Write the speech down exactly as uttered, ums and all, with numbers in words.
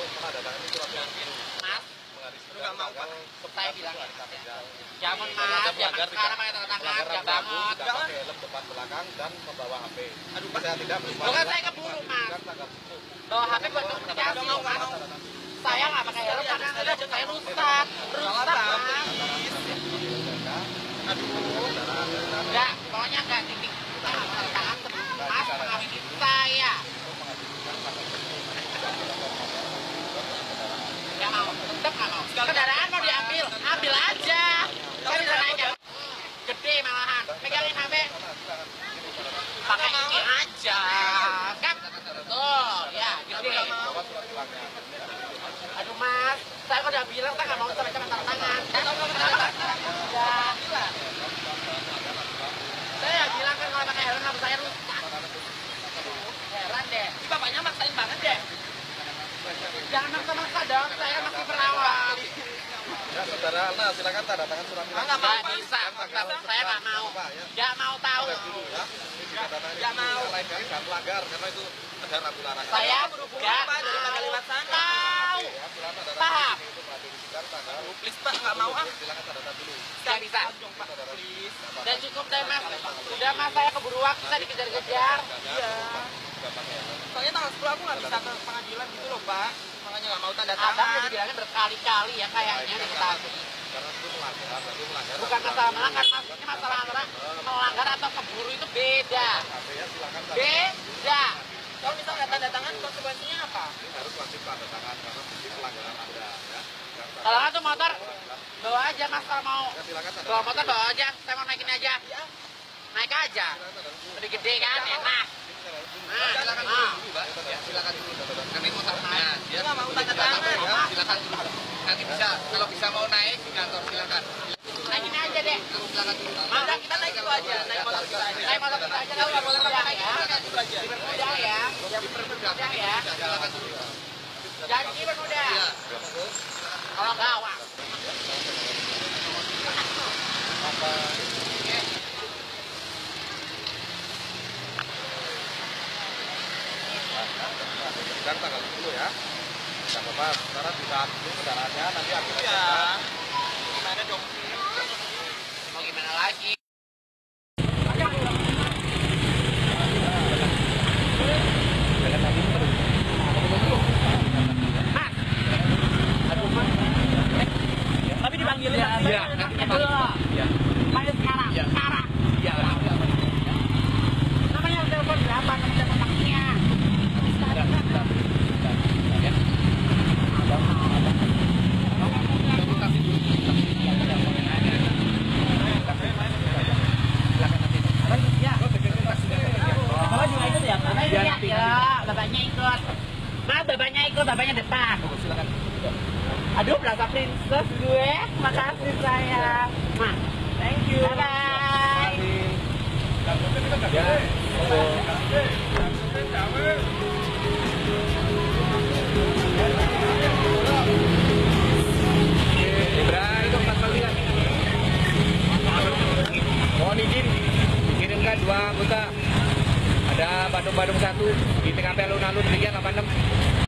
menandatangani surat yang Mas, nggak mau Pak. Saya bilang ya. Jangan mas, jangan sekarang pakai tanda tangan, jangan banget. Tidak pakai helm depan belakang dan membawa H P. Aduh, saya tidak berubah. Bukan saya keburu mas. Bawa H P buat komunikasi mas. Saya nggak pakai helm karena saya rusak, rusak mas. Aduh, enggak, pokoknya enggak titik. Tangan mas mengawasi saya. Nggak mau, tetap nggak mau. Kendaraan mau diambil, ambil aja. Saya bisa nanya. Gede malahan, pegangin H P. Pakai ini aja, kan? Tuh, ya, gede. Aduh mas, saya udah bilang saya nggak mau sampai tanda tangan. Ya. Saya bilang kan kalau pakai helm harus saya rusak. Heran deh. Ini bapaknya maksain banget deh. Jangan maksa-maksa dong, saya masih perawat. Ya saudara, nah silakan tanda tangan surat Nggak mau bisa, saya nggak mau. Nggak mau tahu. Nggak mau. Lain kali jangan pelanggar karena itu negara rambu larangan. Saya nggak tahu. Paham? Please Pak, nggak mau ah. Silakan tanda tangan dulu. Nggak bisa. Dan cukup deh mas. Udah mas, saya keburu waktu, saya dikejar-kejar. Iya. Soalnya tanggal sepuluh aku nggak bisa ke pengadilan gitu loh Pak. Makanya nggak mau tanda Abang tangan. udah dibilangin berkali-kali ya kayaknya dari tadi. Karena itu melanggar, berarti melanggar. Bukan masalah melanggar, maksudnya masalah antara melanggar atau keburu itu beda. Ya silakan tanda Beda. Kalau misalnya nggak tanda tangan konsekuensinya apa? Ini harus wajib tanda tangan karena ini pelanggaran Anda ya. Kalau nggak tuh motor bawa aja mas, kalau mau Ya silakan tanda bawa motor bawa aja, saya mau naikin aja. Naik aja. Lebih gede kan, enak. Nah, silakan nah. dulu, Pak. Ya, silakan dulu. Kami mau tanda Nah, dia nggak mau tanda tangan. ya, silakan dulu. Nanti bisa kalau bisa mau naik di kantor silakan. Naikin aja deh. Silakan dulu. Maka kita naik itu aja, naik motor kita aja. Naik motor kita aja, kalau nggak boleh pakai ya. Itu aja. Dipermudah ya. Dipermudah ya. Silakan dulu. Janji dipermudah. Iya. Kalau nggak awas. Apa? Dan tanggal sepuluh ya. Tidak apa-apa, sekarang ditahan dulu kendaraannya, nanti ambil Iya. Gimana dong? Mau gimana lagi? Tapi dipanggilin Ya, nanti. ya, ya. Panggil sekarang, sekarang. Ya, Namanya telepon berapa, nomor telepon taksinya? Bapak juga ikut ya? Iya, ya, bapaknya ikut. Mas, bapaknya ikut, bapaknya depan. Aduh, berasa princess gue. Makasih sayang. Mas, Thank you. bye-bye. Ya, Ibra itu empat kali kan. Mohon izin dikirimkan dua anggota. Ada Bandung-Bandung satu di T K P alun-alun tiga delapan enam.